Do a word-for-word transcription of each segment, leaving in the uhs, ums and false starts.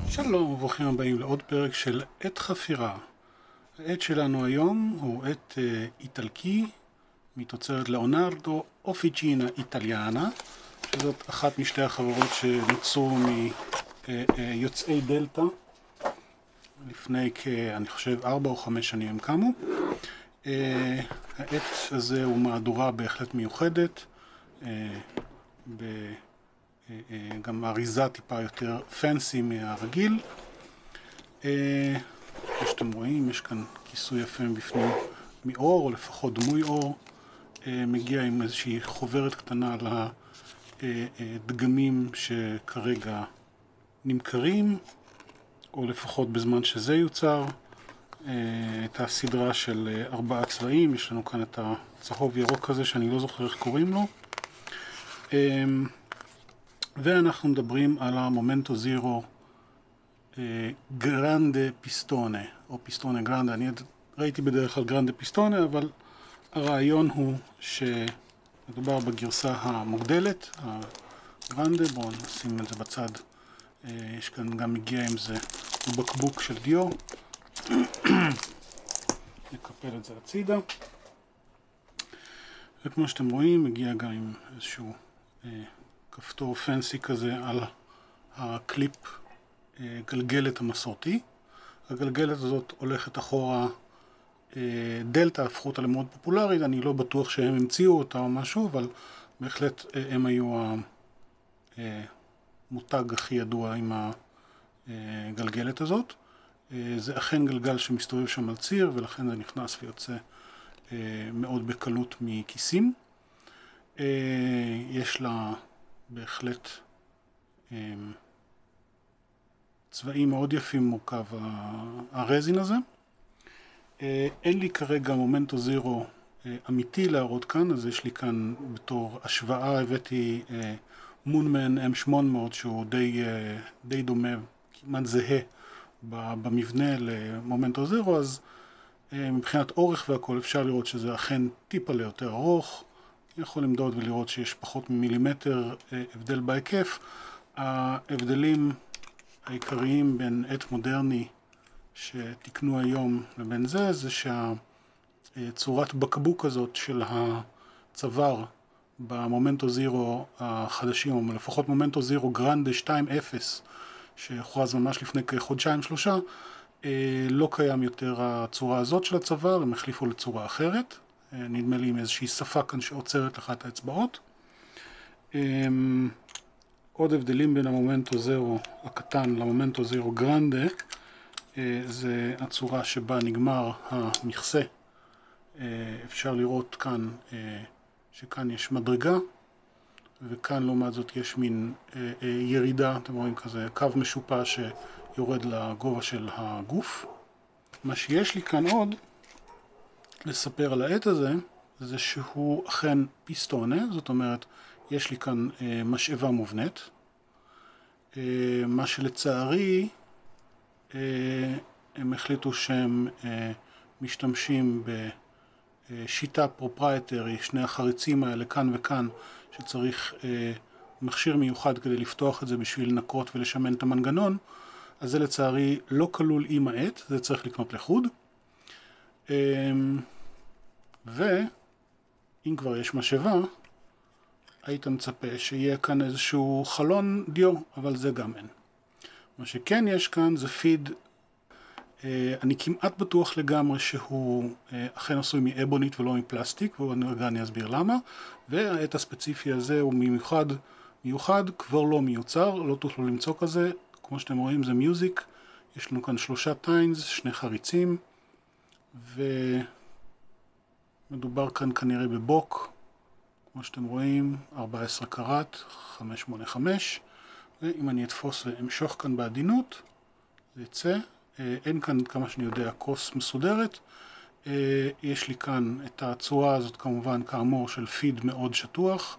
שלום וברוכים הבאים לעוד פרק של עת חפירה. העת שלנו היום הוא עת אה, איטלקי מתוצרת לאונרדו אופיצינה איטליאנה, שזאת אחת משתי החברות שנוצרו מיוצאי אה, אה, דלתא לפני כ... אני חושב ארבע או חמש שנים הם קמו. אה, העת הזה הוא מהדורה בהחלט מיוחדת, אה, ב... גם אריזה טיפה יותר פנסי מהרגיל. כמו שאתם רואים, יש כאן כיסוי יפה בפנים מאור, או לפחות דמוי אור. מגיע עם איזושהי חוברת קטנה לדגמים שכרגע נמכרים, או לפחות בזמן שזה יוצר. את הסדרה של ארבעה צבעים, יש לנו כאן את הצהוב ירוק הזה שאני לא זוכר איך קוראים לו. ואנחנו מדברים על המומנטו זירו גרנדה פיסטונה, או פיסטונה גרנדה. אני ראיתי בדרך כלל גרנדה פיסטונה, אבל הרעיון הוא שמדובר בגרסה המוגדלת, הגרנדה. בואו נשים את זה בצד. יש כאן גם מגיע עם זה בקבוק של דיו. נקפל את זה הצידה. וכמו שאתם רואים, מגיע גם עם איזשהו כפתור פנסי כזה על הקליפ גלגלת המסורתי. הגלגלת הזאת הולכת אחורה, דלתא הפכו אותה למאוד פופולרית, אני לא בטוח שהם המציאו אותה או משהו, אבל בהחלט הם היו המותג הכי ידוע עם הגלגלת הזאת. זה אכן גלגל שמסתובב שם על ציר, ולכן זה נכנס ויוצא מאוד בקלות מכיסים. יש לה בהחלט צבעים מאוד יפים מורכב הרזין הזה. אין לי כרגע מומנטו זירו אמיתי להראות כאן, אז יש לי כאן בתור השוואה, הבאתי מונמן אם שמונה מאות שהוא די, די דומה, כמעט זהה במבנה למומנטו זירו, אז מבחינת אורך והכל אפשר לראות שזה אכן טיפה ליותר ארוך. יכול למדוד ולראות שיש פחות ממילימטר הבדל בהיקף. ההבדלים העיקריים בין עת מודרני שתקנו היום לבין זה, זה שהצורת בקבוק הזאת של הצוואר במומנטו זירו החדשים, או לפחות מומנטו זירו גרנדה שתיים אפס, שהוכרז ממש לפני כחודשיים שלושה, לא קיים יותר הצורה הזאת של הצוואר, הם החליפו לצורה אחרת. נדמה לי עם איזושהי שפה כאן שעוצרת לך את האצבעות. עוד הבדלים בין המומנטו זירו הקטן למומנטו זירו גרנדה, זה הצורה שבה נגמר המכסה. אפשר לראות כאן שכאן יש מדרגה, וכאן לעומת זאת יש מין ירידה, אתם רואים כזה קו משופע שיורד לגובה של הגוף. מה שיש לי כאן עוד לספר על העת הזה, זה שהוא אכן פיסטונה, זאת אומרת, יש לי כאן אה, משאבה מובנית. אה, מה שלצערי, אה, הם החליטו שהם אה, משתמשים בשיטה פרופרייטרי, שני החריצים האלה כאן וכאן, שצריך אה, מכשיר מיוחד כדי לפתוח את זה בשביל לנקות ולשמן את המנגנון, אז זה לצערי לא כלול עם העת, זה צריך לקנות לחוד. ואם כבר יש משאבה, היית מצפה שיהיה כאן איזשהו חלון דיו, אבל זה גם אין. מה שכן יש כאן זה פיד, אני כמעט בטוח לגמרי שהוא אכן עשוי מאבונית ולא מפלסטיק, ורגע אני אסביר למה. והעת הספציפי הזה הוא מיוחד, מיוחד, כבר לא מיוצר, לא תוכלו למצוא כזה. כמו שאתם רואים זה מיוזיק, יש לנו כאן שלושה טיינס, שני חריצים, ומדובר כאן כנראה בבוק, כמו שאתם רואים, ארבע עשרה קראט, חמש שמונה חמש, ואם אני אתפוס ואמשוך כאן בעדינות, זה יצא. אין כאן, כמה שאני יודע, כוס מסודרת. יש לי כאן את הצורה הזאת, כמובן, כאמור, של פיד מאוד שטוח.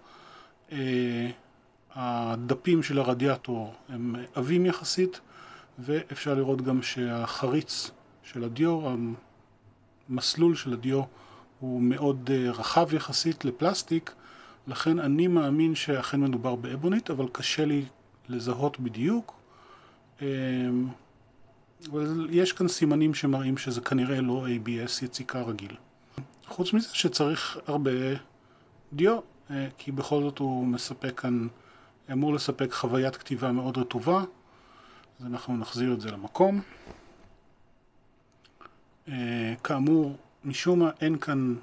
הדפים של הרדיאטור הם עבים יחסית, ואפשר לראות גם שהחריץ של הדיו, המסלול של הדיו הוא מאוד רחב יחסית לפלסטיק, לכן אני מאמין שאכן מדובר באבונית, אבל קשה לי לזהות בדיוק. אבל יש כאן סימנים שמראים שזה כנראה לא איי בי אס יציקה רגיל. חוץ מזה שצריך הרבה דיו, כי בכל זאת הוא מספק כאן, אמור לספק חוויית כתיבה מאוד רטובה, אז אנחנו נחזיר את זה למקום. כאמור, משום מה אין כאן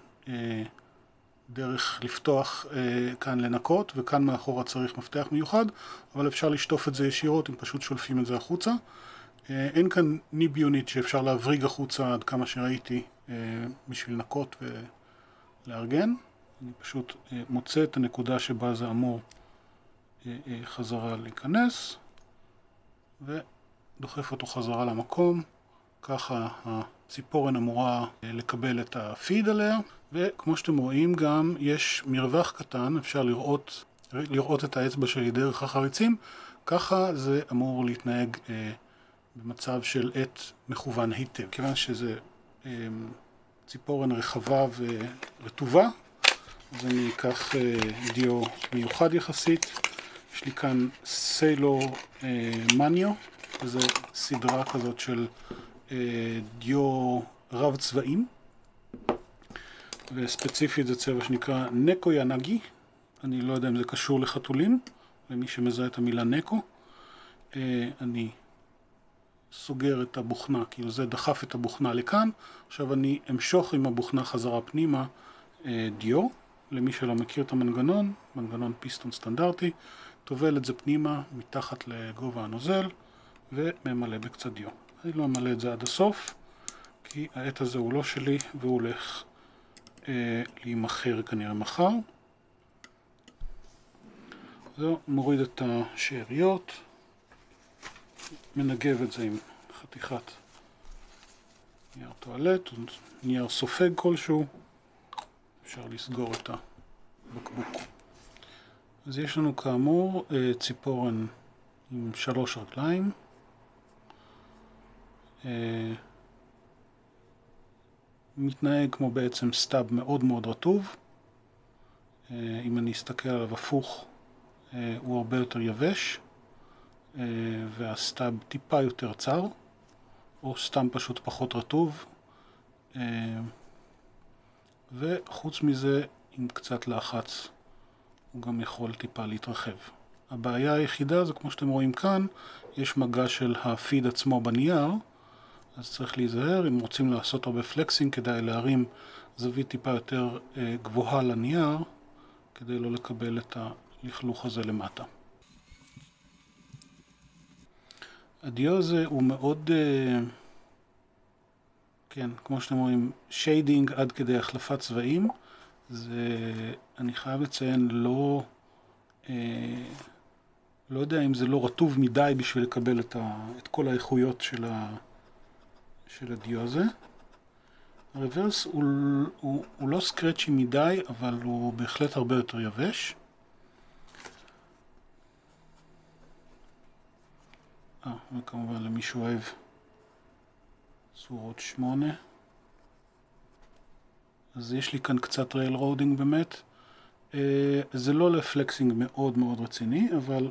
דרך לפתוח כאן לנקות, וכאן מאחורה צריך מפתח מיוחד, אבל אפשר לשטוף את זה ישירות אם פשוט שולפים את זה החוצה. אין כאן ניב יוניט שאפשר להבריג החוצה עד כמה שראיתי בשביל לנקות ולארגן. אני פשוט מוצא את הנקודה שבה זה אמור חזרה להיכנס ודוחף אותו חזרה למקום. ככה הציפורן אמורה לקבל את הפיד עליה, וכמו שאתם רואים גם יש מרווח קטן, אפשר לראות, לראות את האצבע שלי דרך החריצים. ככה זה אמור להתנהג במצב של עט מכוון היטב. כיוון שזה ציפורן רחבה ורטובה, אז אני אקח דיו מיוחד יחסית. יש לי כאן סיילו מניו, וזו סדרה כזאת של דיו רב צבעים, וספציפית זה צבע שנקרא נקו ינגי. אני לא יודע אם זה קשור לחתולים, למי שמזהה את המילה נקו. אני סוגר את הבוכנה, כאילו זה דחף את הבוכנה לכאן. עכשיו אני אמשוך עם הבוכנה חזרה פנימה דיו. למי שלא מכיר את המנגנון, מנגנון פיסטון סטנדרטי, תובל את זה פנימה מתחת לגובה הנוזל וממלא בקצת דיו. אני לא אמלא את זה עד הסוף, כי העט הזה הוא לא שלי והוא הולך אה, להימחר כנראה מחר. זהו, מוריד את השאריות, מנגב את זה עם חתיכת נייר טואלט, נייר סופג כלשהו. אפשר לסגור את הבקבוק. אז יש לנו כאמור ציפורן עם שלוש רגליים. מתנהג כמו בעצם סטאב מאוד מאוד רטוב. אם אני אסתכל עליו הפוך, הוא הרבה יותר יבש, והסטאב טיפה יותר צר, או סתם פשוט פחות רטוב. וחוץ מזה, עם קצת לחץ, הוא גם יכול טיפה להתרחב. הבעיה היחידה זה, כמו שאתם רואים כאן, יש מגע של הפיד עצמו בנייר, אז צריך להיזהר. אם רוצים לעשות הרבה פלקסינג, כדאי להרים זווית טיפה יותר גבוהה לנייר, כדי לא לקבל את הלכלוך הזה למטה. הדיו הזה הוא מאוד, כן, כמו שאתם רואים, שיידינג עד כדי החלפת צבעים. זה, אני חייב לציין, לא, אה, לא יודע אם זה לא רטוב מדי בשביל לקבל את, ה, את כל האיכויות של, ה, של הדיו הזה. הרוורס הוא, הוא, הוא לא סקרצ'י מדי, אבל הוא בהחלט הרבה יותר יבש. אה, וכמובן למי שאוהב צורות שמונה. אז יש לי כאן קצת רייל רודינג באמת. זה לא לפלקסינג מאוד מאוד רציני, אבל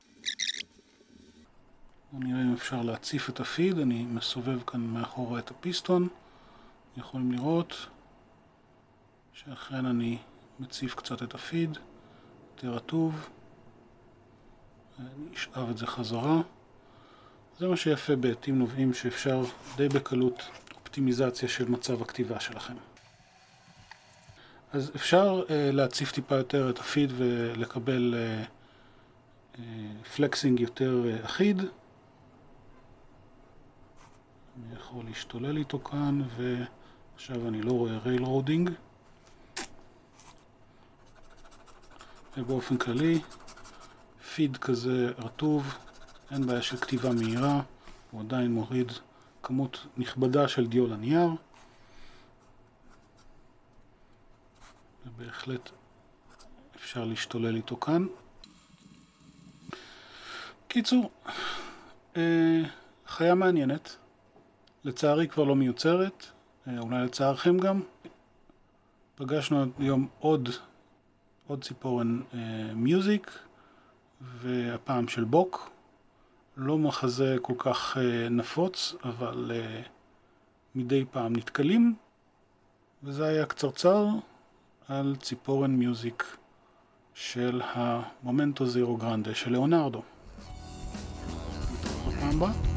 נראה אם אפשר להציף את הפיד. אני מסובב כאן מאחורה את הפיסטון. יכולים לראות שאכן אני מציף קצת את הפיד, יותר רטוב. אני אשאב את זה חזרה. זה מה שיפה בעתים נובעים, שאפשר די בקלות אופטימיזציה של מצב הכתיבה שלכם. אז אפשר uh, להציף טיפה יותר את הפיד ולקבל uh, uh, פלקסינג יותר uh, אחיד. אני יכול להשתולל איתו כאן, ועכשיו אני לא רואה רייל רודינג. ובאופן כללי, פיד כזה רטוב, אין בעיה של כתיבה מהירה, הוא עדיין מוריד כמות נכבדה של דיו לנייר. ובהחלט אפשר להשתולל איתו כאן. קיצור, אה, חיה מעניינת. לצערי כבר לא מיוצרת, אה, אולי לצערכם גם. פגשנו היום עוד, עוד ציפורן אה, מיוזיק, והפעם של בוק. לא מחזה כל כך נפוץ, אבל מדי פעם נתקלים, וזה היה קצרצר על ציפורן מיוזיק של המומנטו זירו גרנדה של ליאונרדו. נתראה בפעם הבאה.